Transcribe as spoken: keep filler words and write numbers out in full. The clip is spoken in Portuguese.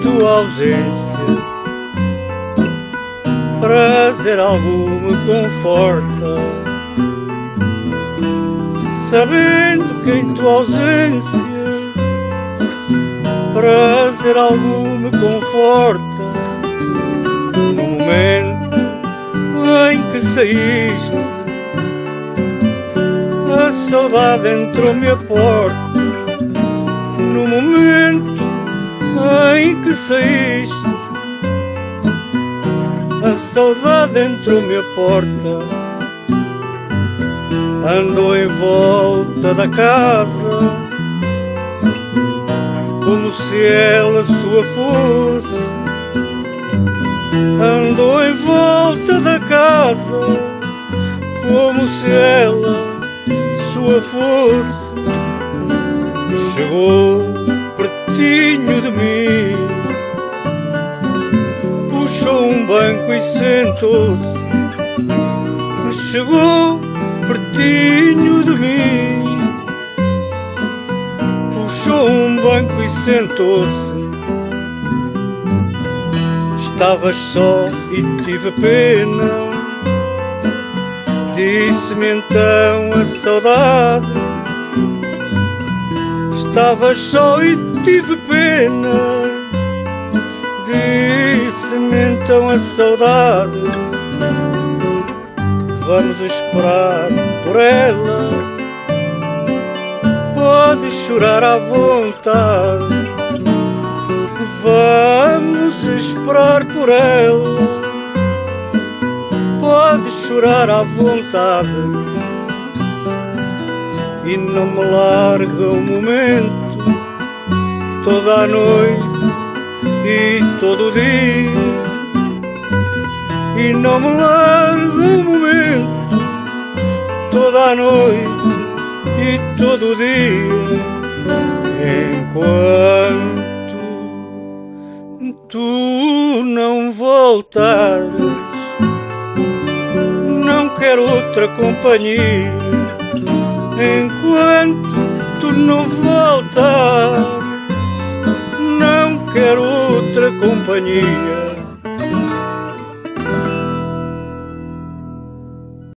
tua ausência prazer algum me conforta, sabendo que em tua ausência prazer algum me conforta. No momento em que saíste, a saudade entrou-me à porta. No momento em que saíste, a saudade entrou-me à porta. Andou em volta da casa como se ela sua fosse. Andou em volta da casa como se ela sua fosse. Chegou pertinho de mim, puxou um banco e sentou-se. Chegou pertinho de mim, puxou um banco e sentou-se. Estavas só e tive pena, disse-me então a saudade. Estavas só e tive pena, disse-me então a saudade. Vamos esperar por ela, podes chorar à vontade. Vamos esperar por ela, podes chorar à vontade. E não me larga um momento, toda a noite e todo o dia. E não me larga um momento, toda a noite e todo o dia. Enquanto tu não voltares, não quero outra companhia. Enquanto tu não voltares, não quero outra companhia.